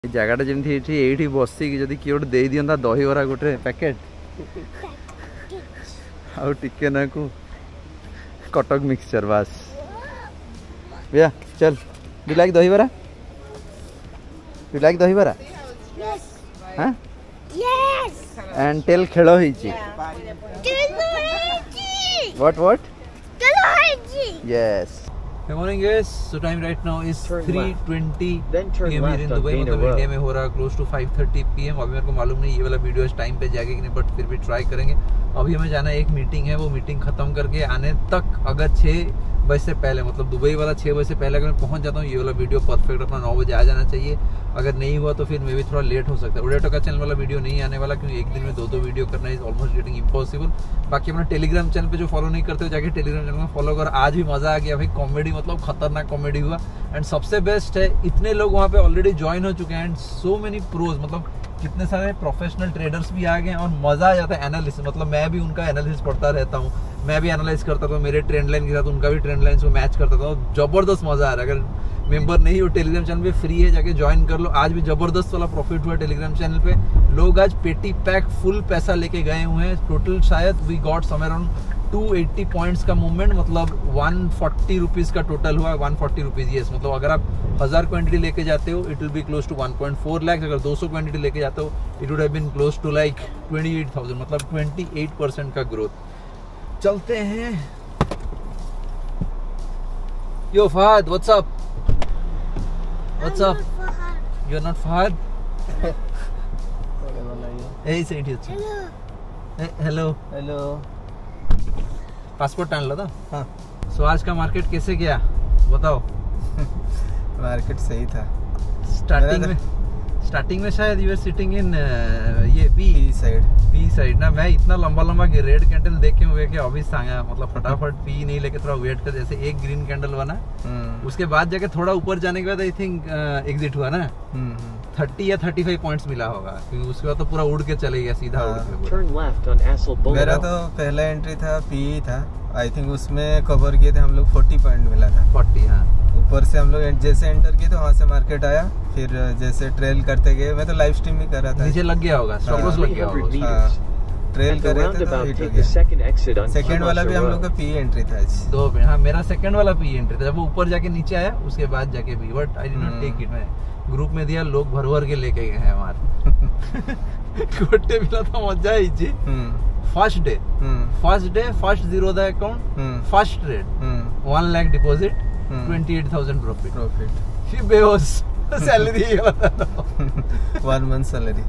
जगटा जमी ये बसिक जदि किए गोटे दे दिंता दहीबरा गोटे पैकेट आउ टिके ना को कटक मिक्सचर बास भैया चल डू लाइक दहीबरा हाँ एंड टेल खेल होइची what yes Good morning guys. So time right now is 3:20 PM here in Dubai. मतलब इंडिया में हो रहा close to 5:30 PM. अभी मेरे को मालूम नहीं ये वाला वीडियो इस टाइम पे जाएगा कि नहीं, बट फिर भी ट्राई करेंगे। अभी हमें जाना है, एक मीटिंग है, वो मीटिंग खत्म करके आने तक अगर 6 बजे से पहले, मतलब दुबई वाला 6 बजे से पहले अगर मैं पहुंच जाता हूँ, ये वाला वीडियो परफेक्ट अपना 9 बजे आ जाना चाहिए। अगर नहीं हुआ तो फिर मे भी थोड़ा लेट हो सकता है। उडेटो का चैनल वाला वीडियो नहीं आने वाला, क्योंकि एक दिन में 2 वीडियो करना इज ऑलमोस्ट गेटिंग इम्पॉसिबल। बाकी अपना टेलीग्राम चैनल पे जो फॉलो नहीं करते हो जाके टेलीग्राम चैनल में फॉलो करो। आज भी मजा आ गया भाई, कॉमेडी मतलब खतरनाक कॉमेडी हुआ। एंड सबसे बेस्ट है इतने लोग वहाँ पे ऑलरेडी ज्वाइन हो चुके हैं एंड सो मेनी प्रोज, मतलब कितने सारे प्रोफेशनल ट्रेडर्स भी आ गए और मजा आ जाता है एनालिसिस। मतलब मैं भी उनका एनालिसिस पढ़ता रहता हूँ, मैं भी एनालाइज करता था, मेरे ट्रेंड लाइन के साथ उनका भी ट्रेंड लाइन को मैच करता था। जबरदस्त मजा आ रहा है। अगर मेंबर नहीं हो टेलीग्राम चैनल पे, फ्री है, जाके ज्वाइन कर लो। आज भी जबरदस्त वाला प्रॉफिट हुआ टेलीग्राम चैनल पे। लोग आज पेटी पैक फुल पैसा लेके गए हुए हैं। टोटल शायद we got somewhere around 280 points का मूवमेंट, मतलब 140 रुपीज का टोटल हुआ। 140 रुपीज, यस, मतलब अगर आप 1000 क्वांटिटी लेके जाते हो it will be close to 1.4 lakh. अगर 200 क्वांटिटी लेके जाते हो it would have been close to like 28,000, मतलब 28% का ग्रोथ। चलते हैं। Yo Fahad, what's up? You are not Fahad? यही से हेलो हेलो। पासपोर्ट टान लो था। हाँ। सो आज का मार्केट कैसे गया बताओ? मार्केट सही था। स्टार्टिंग में शायद यू आर सिटिंग इन ये पी साइड ना। मैं इतना लंबा रेड कैंडल देख के हुए कि अभी सांगा, मतलब फटाफट पी नहीं लेके थोड़ा वेट कर, जैसे एक ग्रीन कैंडल बना उसके बाद जाके थोड़ा ऊपर जाने के बाद आई थिंक एग्जिट हुआ ना। 30 या 35 पॉइंट्स मिला होगा, क्योंकि उसके बाद तो पूरा उड़ के चले गया सीधा उड़ के। मेरा तो पहला एंट्री था पी था, आई थिंक उसमें कवर किए थे हम लोग 40 पॉइंट मिला था। 40, हाँ। ऊपर से हम लोग जैसे एंटर किए तो वहाँ से मार्केट आया, फिर जैसे ट्रेल करते गए, मैं तो लाइव स्ट्रीम भी कर रहा था। नीचे लग गया होगा, स्टॉप लॉस लग गया होगा। ट्रेल कर रहे थे तो हिट हो गया। सेकंड वाला भी हम लोग का पी एंट्री था आज। 2 पे, हाँ, मेरा सेकंड वाला पी एंट्री था। जब वो ऊपर जाके नीचे आया उसके बाद जाके भी, but I did not take it. मैं ग्रुप में दिया, लोग भर के लेके गए हैं हमारे। गोटे मिला था मजा ही जी। First day first zero the account, first trade 1 lakh deposit, 28,000 profit. फिर बेहोश सैलरी 1 month salary।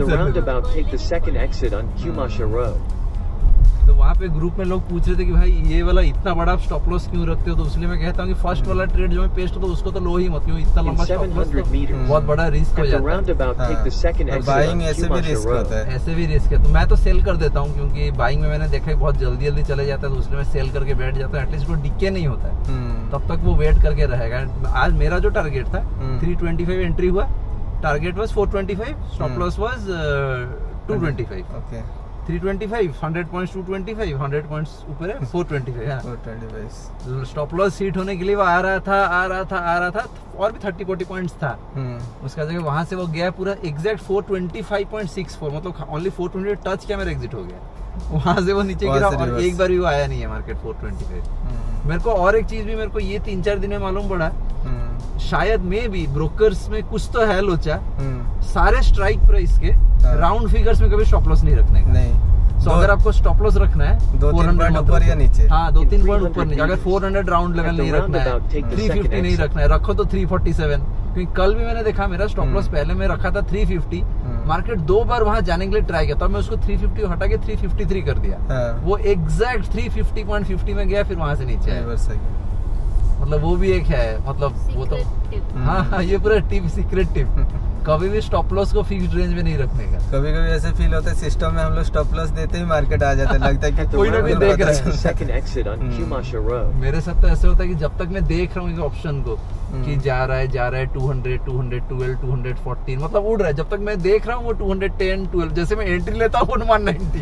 तो वहाँ पे ग्रुप में लोग पूछ रहे थे कि भाई ये वाला इतना बड़ा स्टॉप लॉस क्यों रखते हो? तो इसलिए मैं कहता हूँ कि फर्स्ट वाला ट्रेड जो मैं पेस्ट होता है उसको तो लो ही मत, क्यों इतना लंबा स्टॉप लॉस तो बहुत बड़ा रिस्क हो जाता है। बाइंग ऐसे भी रिस्क होता है, ऐसे भी रिस्क है। तो मैं तो सेल कर देता हूँ, क्योंकि बाइंग में मैंने देखा है बहुत जल्दी चले जाता है, तो उसलिए मैं सेल करके बैठ जाता हूँ। एटलीस्ट वो डिके नहीं होता है, तब तक वो वेट करके रहेगा। आज मेरा जो टारगेट था 325 एंट्री हुआ, target was 425, stop loss was 225। Okay, 325, 100 points 225, 100 points ऊपर है 425। हाँ, 425 स्टॉप लॉस हिट होने के लिए वो आ रहा था और भी 30-40 पॉइंट्स था। उसका जगह वहां से वो गया पूरा एग्जैक्ट 425.64, मतलब ओनली 420 टच किया, मेरा एग्जिट हो गया। वहां से वो नीचे गिरा और एक बार भी वो आया नहीं है मार्केट 425। मेरे को और एक चीज भी मेरे को ये 3-4 दिन में मालूम पड़ा, शायद में भी ब्रोकर्स में कुछ तो है लोचा। सारे स्ट्राइक प्राइस के राउंड फिगर्स में कभी स्टॉप लॉस नहीं रखने का। नहीं, सो अगर आपको स्टॉप लॉस रखना है 400 ऊपर या नीचे, हाँ 2-3 पॉइंट ऊपर नहीं। अगर 400 राउंड लेवल नहीं रखना है, 350 नहीं रखना है, रखो तो 347। क्योंकि कल भी मैंने देखा मेरा स्टॉप लॉस पहले मैं रखा था 350, मार्केट 2 बार वहां जाने के लिए ट्राई किया, तब मैं उसको 350 हटा के 353 कर दिया। वो एग्जैक्ट 350.50 में गया, फिर वहां से नीचे आया। मतलब वो भी एक है, मतलब वो तो हाँ, ये पूरा टिप, सीक्रेट टिप। कभी भी स्टॉप लॉस को फिक्स्ड रेंज में नहीं रखने का। कभी ऐसे फील होता है सिस्टम में हम लोग स्टॉप लॉस देते ही मार्केट आ जाता है, लगता है कि कोई ना कोई देख रहा है। मेरे साथ तो ऐसे होता है कि जब तक मैं देख रहा हूँ ऑप्शन को कि जा रहा है 200, 212, 214, मतलब उड़ रहा है, जब तक मैं देख रहा हूँ वो 210, 12, जैसे मैं एंट्री लेता हूँ 190।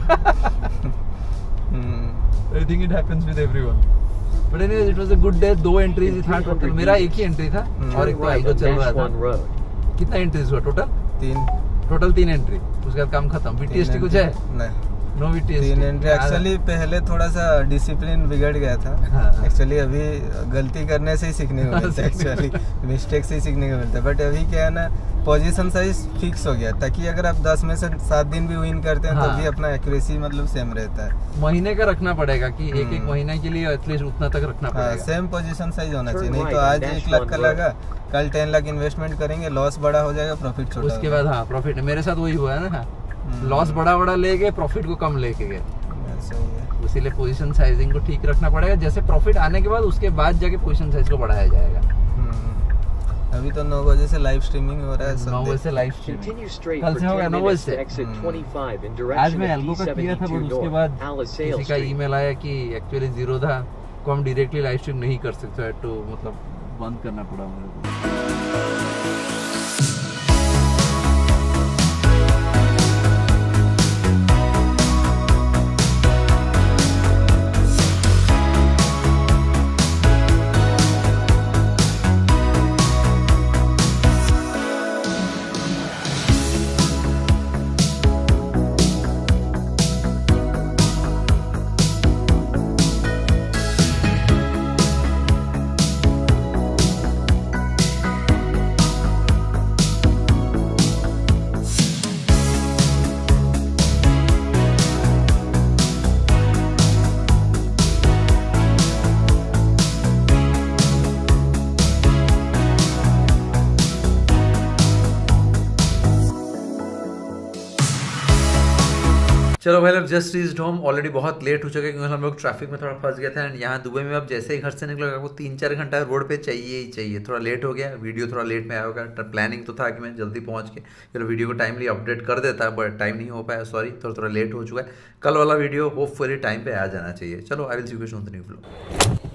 I think it happens with everyone. But anyways it was a good day. 2 entries था टोटल, मेरा एक ही एंट्री था और एक तो आईगो चल रहा था। कितना एंट्रीज हुआ टोटल? 3 टोटल 3 एंट्री, उसके बाद काम खत्म। बीटीएसटी कुछ है? नहीं, नो बीटीएसटी। 3 एंट्री। एक्चुअली पहले थोड़ा सा डिसिप्लिन बिगड़ गया था। एक्चुअली अभी गलती करने से ही सीखने को मिलता है, एक्चुअली मिस्टेक से ही सीखने को मिलता है। बट अभी क्या है ना, पोजीशन साइज फिक्स हो गया, ताकि अगर आप 10 में से 7 दिन भी विन करते हैं तो भी अपना एक्यूरेसी मतलब सेम रहता है। महीने का रखना पड़ेगा कि एक महीने के लिए एटलीस्ट उतना तक रखना पड़ेगा। सेम पोजीशन साइज होना चाहिए, नहीं तो आज 1 लाख का लगा, कल 10 लाख इन्वेस्टमेंट करेंगे, लॉस बड़ा हो जाएगा, प्रॉफिट छोटा। उसके बाद हाँ प्रॉफिट, मेरे साथ वही हुआ है ना, लॉस बड़ा ले गए, प्रॉफिट को कम लेके गए। इसीलिए पोजीशन साइजिंग को ठीक रखना पड़ेगा। जैसे प्रॉफिट आने के बाद उसके बाद जाके पोजीशन साइज को बढ़ाया जाएगा। अभी तो 9 बजे से लाइव स्ट्रीमिंग हो रहा है। 9 बजे से लाइव स्ट्रीमिंग कल से होगा 9 बजे से। आज मैं एल्गो का किया था, बट उसके बाद किसी का ईमेल आया कि एक्चुअली 0 था, को हम डायरेक्टली लाइव स्ट्रीम नहीं कर सकते, तो मतलब बंद करना पड़ा मेरे को। चलो भाई, अब जस्ट रीच्ड होम। ऑलरेडी बहुत लेट हो चुका है क्योंकि हम लोग ट्रैफिक में थोड़ा फंस गए थे। एंड यहाँ दुबई में अब जैसे ही घर से निकलोगे आपको 3-4 घंटा रोड पे चाहिए ही चाहिए। थोड़ा लेट हो गया, वीडियो थोड़ा लेट में आया होगा। प्लानिंग तो था कि मैं जल्दी पहुँच के फिर वीडियो को टाइमली अपडेट कर देता, बट टाइम नहीं हो पाया, सॉरी। थोड़ा लेट हो चुका है। कल वाला वीडियो होपफुली टाइम पे आ जाना चाहिए। चलो, I will see you soon the new vlog.